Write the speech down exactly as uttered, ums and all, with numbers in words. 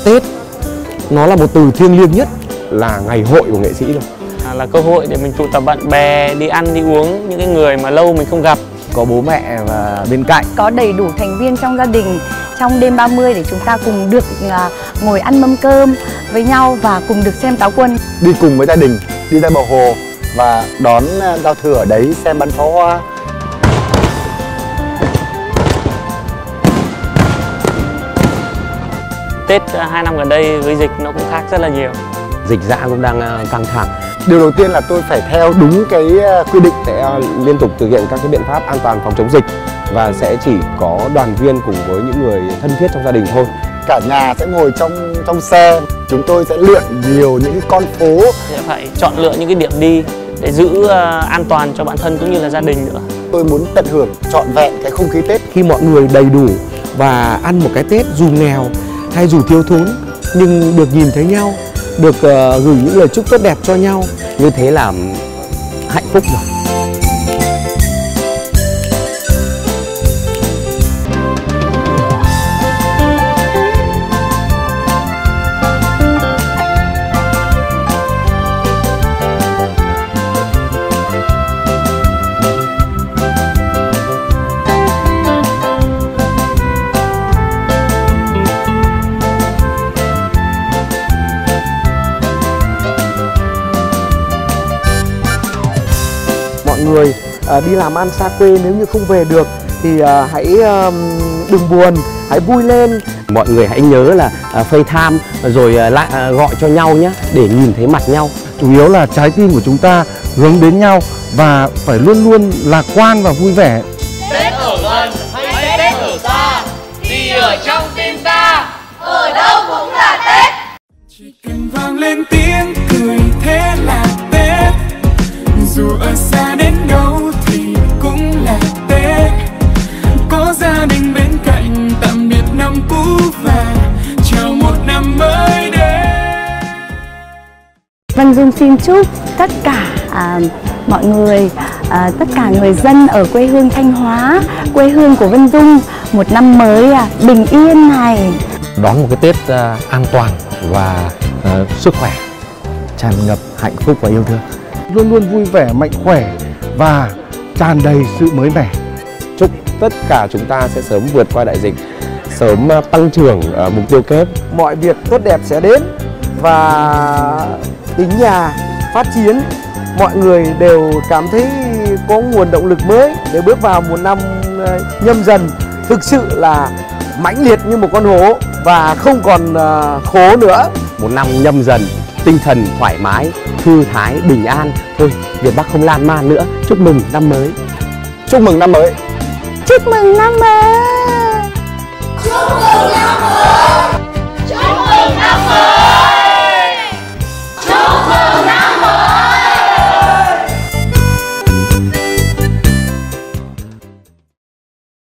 Tết nó là một từ thiêng liêng nhất, là ngày hội của nghệ sĩ rồi. À, là cơ hội để mình tụ tập bạn bè, đi ăn, đi uống, những cái người mà lâu mình không gặp. Có bố mẹ và bên cạnh. Có đầy đủ thành viên trong gia đình trong đêm ba mươi để chúng ta cùng được ngồi ăn mâm cơm với nhau và cùng được xem táo quân. Đi cùng với gia đình, đi ra bờ hồ và đón giao thừa ở đấy, xem bắn pháo hoa. Tết hai năm gần đây với dịch nó cũng khác rất là nhiều. Dịch dã cũng đang căng thẳng. Điều đầu tiên là tôi phải theo đúng cái quy định. Sẽ liên tục thực hiện các cái biện pháp an toàn phòng chống dịch và sẽ chỉ có đoàn viên cùng với những người thân thiết trong gia đình thôi. Cả nhà sẽ ngồi trong trong xe. Chúng tôi sẽ lượn nhiều những con phố. Sẽ phải chọn lựa những cái điểm đi để giữ uh, an toàn cho bản thân cũng như là gia đình nữa. Tôi muốn tận hưởng trọn vẹn cái không khí Tết. Khi mọi người đầy đủ và ăn một cái Tết dù nghèo hay dù thiếu thốn nhưng được nhìn thấy nhau, được uh, gửi những lời chúc tốt đẹp cho nhau, như thế là hạnh phúc rồi. Mọi người à, đi làm ăn xa quê, nếu như không về được thì à, hãy à, đừng buồn, hãy vui lên. Mọi người hãy nhớ là à, FaceTime rồi à, lại à, gọi cho nhau nhé, để nhìn thấy mặt nhau. Chủ yếu là trái tim của chúng ta hướng đến nhau và phải luôn luôn lạc quan và vui vẻ. Tết ở gần hay Tết ở xa thì ở trong tim ta, ở đâu cũng là Tết. Chỉ cần vang lên tiếng cười thế là Tết, dù ở xa đến đâu thì cũng là Tết. Có gia đình bên cạnh tạm biệt năm cũ và chào một năm mới đến. Vân Dung xin chúc tất cả à, mọi người, à, tất cả người dân ở quê hương Thanh Hóa, quê hương của Vân Dung một năm mới à, bình yên này. Đón một cái Tết à, an toàn và à, sức khỏe, tràn ngập hạnh phúc và yêu thương. Luôn luôn vui vẻ, mạnh khỏe và tràn đầy sự mới mẻ. Chúc tất cả chúng ta sẽ sớm vượt qua đại dịch, sớm tăng trưởng uh, mục tiêu kép. Mọi việc tốt đẹp sẽ đến và tính nhà phát triển. Mọi người đều cảm thấy có nguồn động lực mới để bước vào một năm uh, Nhâm Dần thực sự là mãnh liệt như một con hổ và không còn uh, khổ nữa. Một năm Nhâm Dần tinh thần thoải mái, thư thái, bình an. Thôi, Việt Bắc không lan man nữa. Chúc mừng năm mới. Chúc mừng năm mới. Chúc mừng năm mới. Chúc mừng năm mới.